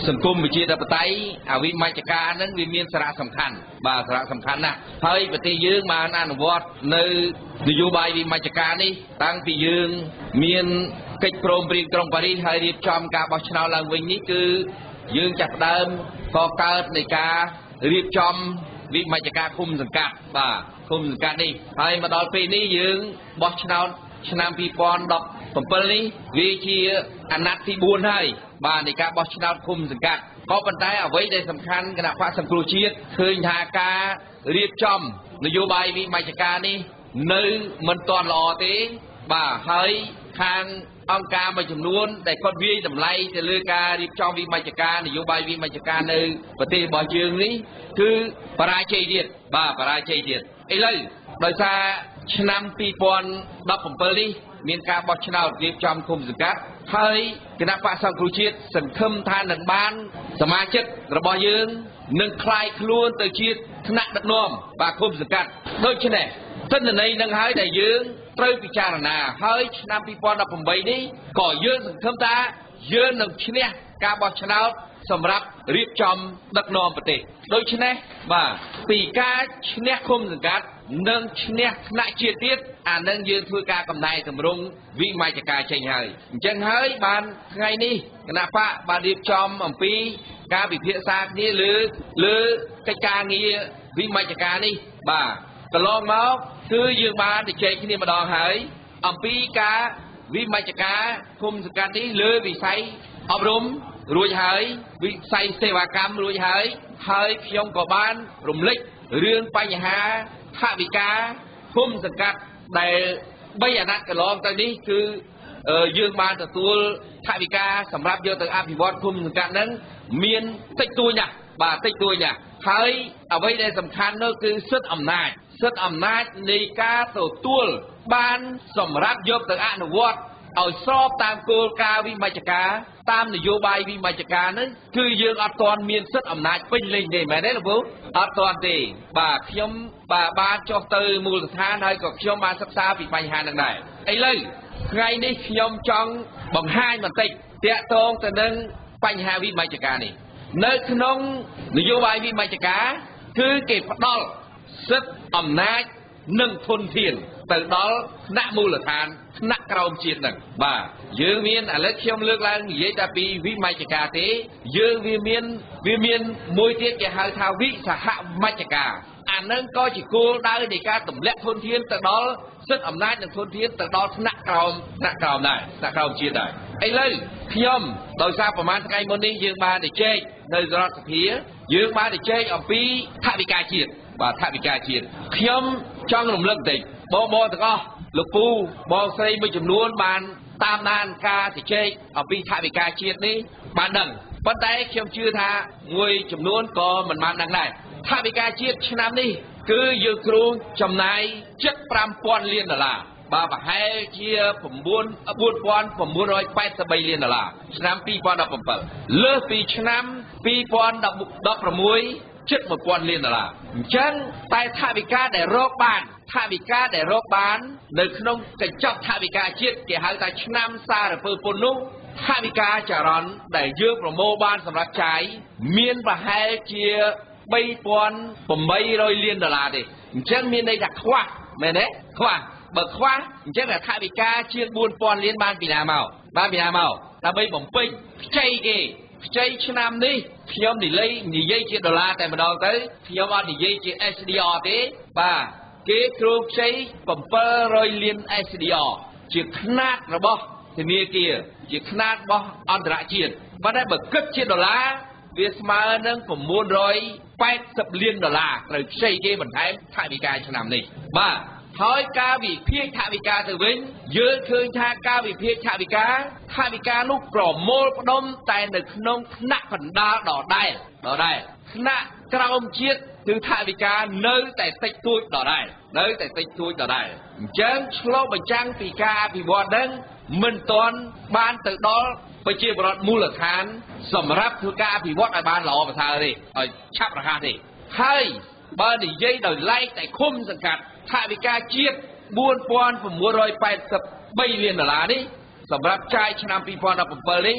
សង្គមវិជាធិបតេយ្យអវិមជ្ឈការនឹងវាមានសារៈសំខាន់បាទសារៈសំខាន់ណាស់ហើយប្រទេសយើងបានអនុវត្តនៅនយោបាយវិមជ្ឈការនេះតាំងពីយើងមានកិច្ចព្រមព្រៀងក្រុងប៉ារីសហើយរៀបចំការបោះឆ្នោតឡើងវិញនេះគឺយើងចាប់ផ្ដើមកកើតនៃការរៀបចំវិមជ្ឈការឃុំសង្កាត់បាទឃុំសង្កាត់នេះហើយមកដល់ពេលនេះយើងបោះឆ្នោតឆ្នាំពីរពាន់ដប់ប្រាំនេះវាជាអាណត្តិទីបួនហើយបាទនៃការបោះឆ្នោតឃុំសង្កាត់ក៏ប៉ុន្តែអ្វីដែលសំខាន់គណៈបក្សសង្គ្រោះជាតិឃើញថាការរៀបចំនយោបាយវិមជ្ឈការនេះនៅមិនទាន់ល្អទេបាទហើយខាងអង្គការមួយចំនួនដែលគាត់វាយតម្លៃទៅលើការរៀបចំវិមជ្ឈការនយោបាយវិមជ្ឈការនៅប្រទេសរបស់យើងនេះគឺបរាជ័យទៀតបាទបរាជ័យទៀតឥឡូវដោយសារឆ្នាំពីរពាន់ដប់ប្រាំនេះមានការបោះឆ្នោតរៀបចំឃុំសង្កាត់ហើយគណៈបក្សសង្គ្រោះជាតិសង្ឃឹមថានឹងបានសមាជិករបស់យើងនឹងคล้ายខ្លួនទៅជាថ្នាក់ដឹកនាំបាទឃុំសង្កាត់ដូច្នេះទិន្នន័យនឹងហើយដែលយើងត្រូវពិចារណាហើយឆ្នាំពីរពាន់ដប់ប្រាំនេះក៏យើងសង្ឃឹមថាយើងនឹងឈ្នះការបោះឆ្នោតសម្រាប់រៀបចំដឹកនាំប្រទេសដូច្នេះបាទពីការឈ្នះឃុំសង្កាត់និងឈ្នះថ្នាក់ជាតិទៀតអានឹងយើងធ្វើការកំណែតម្រង់វិមជ្ឈការចេញហើយអញ្ចឹងហើយបានថ្ងៃនេះគណៈបកបានរៀបចំអំពីការពិភាក្សាគ្នាលើលើកិច្ចការងារវិមជ្ឈការនេះបាទកន្លងមកគឺយើងបានជជែកគ្នាម្ដងហើយអំពីការវិមជ្ឈការឃុំសង្កាត់នេះលើវិស័យអប់រំរួចហើយវិស័យសេវាកម្មរួចហើយហើយខ្ញុំក៏បានរំលេចរឿងបញ្ហាថវិកាឃុំសង្កាត់ដែលបីអាណត្តិកន្លងទៅនេះគឺយើងបានទទួលថវិកាសម្រាប់យកទៅអភិវឌ្ឍឃុំសង្កាត់ហ្នឹងមានតិចតួចណាស់បាទតិចតួចណាស់ហើយអ្វីដែលសំខាន់នោះគឺសិទ្ធិអំណាចសិទ្ធិអំណាចនៃការទទួលបានសម្រាប់យកទៅអនុវត្តឲ្យស្របតាមគោលការណ៍វិមជ្ឈការតាមនយោបាយវិមជ្ឈការហ្នឹងគឺយើងអត់ទាន់មានសិទ្ធិអំណាចពេញលេញទេមែនទេលោកគ្រូអត់ទាន់ទេបាទខ្ញុំបាទបានចុះទៅមូលដ្ឋានហើយក៏ខ្ញុំបានសិក្សាពីបញ្ហាហ្នឹងដែរឥឡូវថ្ងៃនេះខ្ញុំចង់បង្ហាញបន្តិចតាក់ទងទៅនឹងបញ្ហាវិមជ្ឈការនេះនៅក្នុងនយោបាយវិមជ្ឈការគឺគេផ្ដល់សិទ្ធិអំណាចនិងធនធានទៅដល់ថ្នាក់មូលដ្ឋានថ្នាក់ក្រោមជាតិហ្នឹងបាទយើងមានឥឡូវខ្ញុំលើកឡើងនិយាយតែពីវិមជ្ឈការទេយើងវាមានវាមានមួយទៀតគេហៅថាវិសហមជ្ឈការអានឹងក៏ជាគោលដៅនៃការទម្លាក់ធនធានទៅដល់សិទ្ធិអំណាចនិងធនធានទៅដល់ថ្នាក់ក្រោមថ្នាក់ក្រោមដែរថ្នាក់ក្រោមជាតិដែរឥឡូវខ្ញុំដោយសារប្រហែលថ្ងៃមុននេះយើងបានទៅជែកនៅរដ្ឋសភាយើងបានទៅជែកអំពីថវិកាជាតិបាទថវិកាជាតិខ្ញុំចង់រំលឹកបន្តិចបងបងទាំងអស់លោកពូបងស្រីមួយចំនួនបានតាមដានការជជែកអំពីថវិកាជាតិនេះបានដឹងប៉ុន្តែខ្ញុំជឿថាមួយចំនួនក៏មិនបានដឹងដែរថវិកាជាតិឆ្នាំនេះគឺយើងគ្រោងចំណាយជិតប្រាំពាន់លានដុល្លារបាទប្រហែលជាបួនពាន់៩រយប៉ែតសិបបីលានដុល្លារឆ្នាំពីរពាន់ដប់ប្រាំលើសពីឆ្នាំពីរពាន់ដប់ប្រាំមួយជិតមួយពាន់លានដុល្លារអញ្ចឹងតែថវិកាដែលរកបានថវិកាដែលរកបាននៅក្នុងកញ្ចប់ថវិកាជាតិគេហៅថាឆ្នាំសារពើពន្ធនោះថវិកាចរន្តដែលយើងប្រមូលបានសម្រាប់ចាយមានប្រហែលជាបីពាន់ប្រាំបីរយលានដុល្លារទេអញ្ចឹងមានន័យថាខ្វះមែនទេខ្វះបើខ្វះអញ្ចឹងថវិកាជាងបួនពាន់លានបានពីណាមកបានពីណាមកដើម្បីបំពេញខ្ចីគេខ្ចីឆ្នាំនេះខ្ញុំនិយាយនិយាយជាដុល្លារតែម្ដងទៅខ្ញុំអត់និយាយជា S D R ទេបាទគេគ្រោងខ្ចីbảyរយលាន S D R ជាຂະຫນាតរបស់ធនាគារជាຂະຫນាតរបស់អន្តរជាតិប៉ុន្តែបើគិតជាដុល្លារវាស្មើនឹង៩រយប៉ែតសិបលានដុល្លារត្រូវខ្ចីគេបន្ថែមថវិកាឆ្នាំនេះបាទហើយការវិភាគថវិកាទៅវិញយើងឃើញថាការវិភាគថវិកាថវិកានោះប្រមូលផ្ដុំតែនៅក្នុងថ្នាក់កណ្ដាលដដែលដដែលថ្នាក់ក្រោមជាតិគឺថវិកានៅតែតិចតួចដដែលនៅតែតិចតួចដដែលអញ្ចឹងឆ្លុះបញ្ចាំងពីការអភិវឌ្ឍនឹងមិនទាន់បានទៅដល់ប្រជាពលរដ្ឋមូលដ្ឋានសម្រាប់ធ្វើការអភិវឌ្ឍឲ្យបានល្អប្រសើរទេឲ្យឆាប់រហ័សទេហើយបើនិយាយដោយឡែកតែឃុំសង្កាត់ថវិកាជាតិបួនពាន់៩រយប៉ែតសិបបីលានដុល្លារនេះសម្រាប់ចាយឆ្នាំពីរពាន់ដប់ប្រាំនេះថ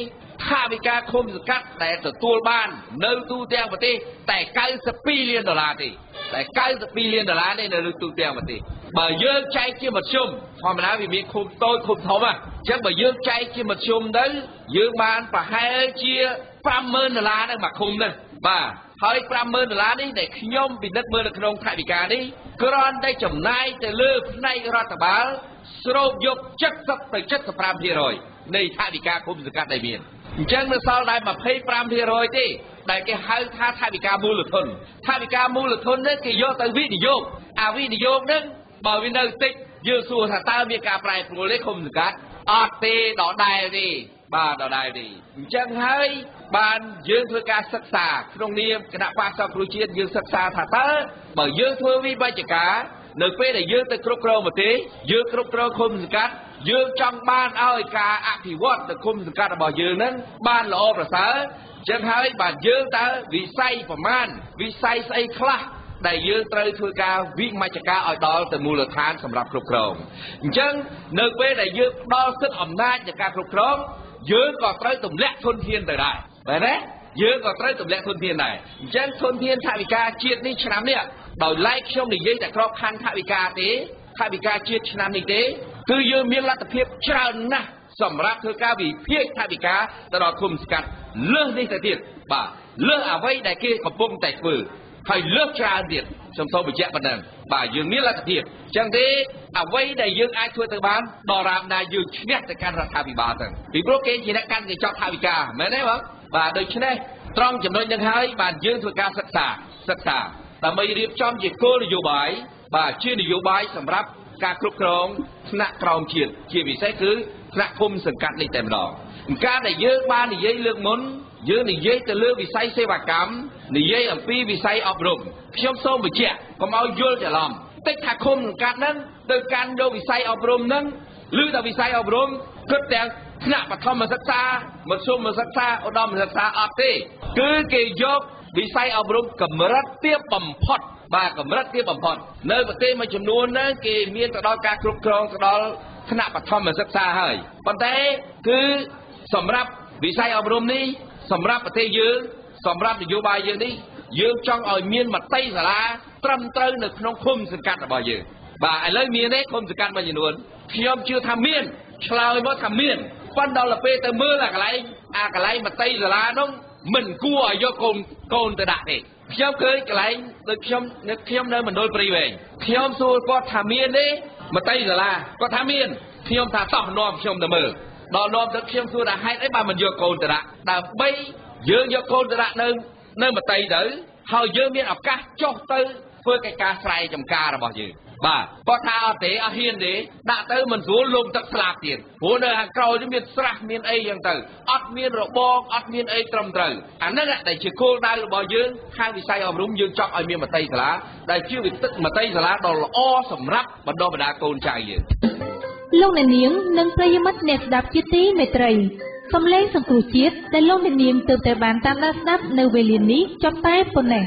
ថាវិការឃុំសង្កាត់ដែលទទួលបាននៅទូទាំងប្រទេសតែเก้าสิบสองលានដុល្លារទេតែเก้าสิบสองលានដុល្លារនេះនៅលើទូទាំងប្រទេសបើយើងចែកជាមធ្យមធម្មតាវាមានឃុំតូចឃុំធំហ៎អញ្ចឹងបើយើងចែកជាមធ្យមទៅយើងបានប្រហែលជាfiveម៉ឺនដុល្លារនៅមួយឃុំនេះបាទហើយfiveម៉ឺនដុល្លារនេះដែលខ្ញុំពិនិត្យមើលនៅក្នុងថវិកានេះគ្រាន់តែចំណាយទៅលើផ្នែករដ្ឋបាលស្រូបយកseventyទៅseventy-fiveភាគរយនៃថវិកាឃុំសង្កាត់ដែលមានអញ្ចឹងនៅសល់តែtwenty-fiveភាគរយទេដែលគេហៅថាថវិកាមូលធនថវិកាមូលធននេះគេយកទៅវិនិយោគអាវិនិយោគនឹងបើវានៅតិចយើងសួរថាតើមានការប្រែប្រួលទេឃុំសង្កាត់អត់ទេដដែលទេបាទដដែលទេអញ្ចឹងហើយបានយើងធ្វើការសិក្សាក្នុងនាមគណៈបក្សសង្គ្រោះជាតិយើងសិក្សាថាតើបើយើងធ្វើវិបត្តិការនៅពេលដែលយើងទៅគ្រប់គ្រងប្រទេសយើងគ្រប់គ្រងឃុំសង្កាត់យើងចង់បានឲ្យការអភិវឌ្ឍទៅឃុំសង្កាត់របស់យើងនឹងបានល្អប្រសើរចឹងហើយបាទយើងតើវិស័យប្រមាណវិស័យស្អីខ្លះដែលយើងត្រូវធ្វើការវិមជ្ឈការឲ្យដល់ទៅមូលដ្ឋានសម្រាប់គ្រប់គ្រងអញ្ចឹងនៅពេលដែលយើងផ្ដល់សិទ្ធិអំណាចនៃការគ្រប់គ្រងយើងក៏ត្រូវទម្លាក់ធនធានទៅដែរបែរទេយើងក៏ត្រូវទម្លាក់ធនធានដែរអញ្ចឹងធនធានថវិកាជាតិនេះឆ្នាំនេះដោយឡែកខ្ញុំនិយាយតែក្របខ័ណ្ឌថវិកាទេថវិកាជាតិឆ្នាំនេះទេគឺយើងមានលទ្ធភាពច្រើនណាស់សម្រាប់ធ្វើការវិភាគថវិកាទៅដល់ឃុំសង្កាត់លើសនេះទៅទៀតបាទលើសអ្វីដែលគេកំពុងតែធ្វើហើយលើសច្រើនទៀតខ្ញុំសូមបញ្ជាក់ប៉ុណ្ណឹងបាទយើងមានលទ្ធភាពអញ្ចឹងទេអ្វីដែលយើងអាចធ្វើទៅបានដល់រាមណាយើងឈ្នះទៅកាន់រដ្ឋាភិបាលទៅពីព្រោះគេជាអ្នកកាន់កញ្ចប់ថវិកាមែនទេបងបាទដូច្នេះត្រង់ចំណុចនេះហើយបានយើងធ្វើការសិក្សាសិក្សាដើម្បីរៀបចំជាគោលនយោបាយបាទជានយោបាយសម្រាប់ការគ្រប់គ្រងថ្នាក់ក្រោមជាតិជាពិសេសគឺថ្នាក់ឃុំសង្កាត់នេះតែម្ដងការដែលយើងបាននិយាយលើកមុនយើងនិយាយទៅលើវិស័យសេវាកម្មនិយាយអំពីវិស័យអប់រំខ្ញុំសូមបញ្ជាក់កុំឲ្យយល់ច្រឡំតិចថាឃុំសង្កាត់ហ្នឹងទៅកាន់យកវិស័យអប់រំហ្នឹងឬតែវិស័យអប់រំគិតទាំងថ្នាក់បឋមសិក្សាមធ្យមសិក្សាឧត្តមសិក្សាអត់ទេគឺគេយកវិស័យអប់រំកម្រិតទាបបំផុតបាទកម្រិតទាបបំផុតនៅប្រទេសមួយចំនួនហ្នឹងគេមានទៅដល់ការគ្រប់គ្រងទៅដល់ថ្នាក់បឋមសិក្សាហើយប៉ុន្តែគឺសម្រាប់វិស័យអប់រំនេះសម្រាប់ប្រទេសយើងសម្រាប់នយោបាយយើងនេះយើងចង់ឲ្យមានមតិសាលាត្រឹមត្រូវនៅក្នុងឃុំសង្កាត់របស់យើងបាទឥឡូវមានទេឃុំសង្កាត់មួយចំនួនខ្ញុំជឿថាមានឆ្លើយមកថាមានប៉ុន្តែដល់ពេលទៅមើលអាកន្លែងអាកន្លែងមតិសាលានោះមិនគួរឲ្យយកកូនកូនទៅដាក់ទេខ្ញុំឃើញកន្លែងដូចខ្ញុំនៅខ្ញុំនៅមណ្ឌលព្រៃវែងខ្ញុំសួរគាត់ថាមានទេមតិសាលាគាត់ថាមានខ្ញុំថាតោះនាំខ្ញុំទៅមើលដល់នាំទៅខ្ញុំសួរថាហេតុអីបានមិនយកកូនទៅដាក់ដើម្បីយើងយកកូនទៅដាក់នៅនៅមតិទៅហើយយើងមានឱកាសចុះទៅធ្វើកិច្ចការស្រែចម្ការរបស់យើងបាទគាត់ថាអត់ទេអត់ហ៊ានទេដាក់ទៅមិនស្រួលលំទឹកស្លាប់ទៀតព្រោះនៅខាងក្រោយនេះមានស្រះមានអីយ៉ាងទៅអត់មានរបងអត់មានអីត្រឹមត្រូវអាហ្នឹងដែលជាគោលដៅរបស់យើងខាងវិស័យអប់រំយើងចង់ឲ្យមានមតិសាលាដែលជាវិទឹកមតិសាលាដ៏ល្អសម្រាប់បណ្ដុះបណ្ដាលកូនចៅយើងលោកអ្នកនាងនិងប្រិយមិត្តអ្នកស្ដាប់ជាទីមេត្រីសំឡេងសង្គ្រោះជាតិដែលលោកអ្នកនាងទើបតែបានតាមដានស្ដាប់នៅវេលានេះចប់តែប៉ុណ្ណេះ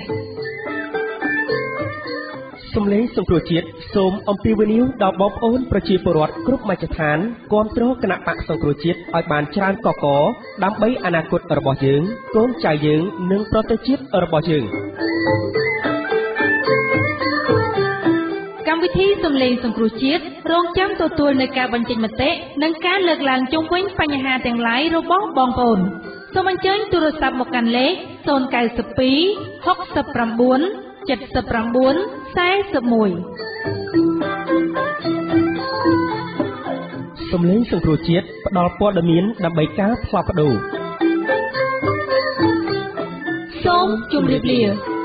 សំឡេងសង្គ្រោះជាតិសូមអំពាវនាវដល់បងប្អូនប្រជាពលរដ្ឋគ្រប់មជ្ឈដ្ឋានគាំទ្រគណៈបក្សសង្គ្រោះជាតិឲ្យបានច្រើនកកដើម្បីអនាគតរបស់យើងកូនចៅយើងនិងប្រទេសជាតិរបស់យើងកម្មវិធីសំឡេងសង្គ្រោះជាតិរងចាំទទួលនៅការបញ្ចេញមតិនិងការលើកឡើងជុំវិញបញ្ហាទាំងឡាយរបស់បងប្អូនសូមអញ្ជើញទូរស័ព្ទមកកាន់លេខzero nine two six nine seven nine four one សំឡេងសង្គ្រោះជាតិផ្ដល់ព័ត៌មានដើម្បីការផ្លាស់ប្ដូរសូមជម្រាបលា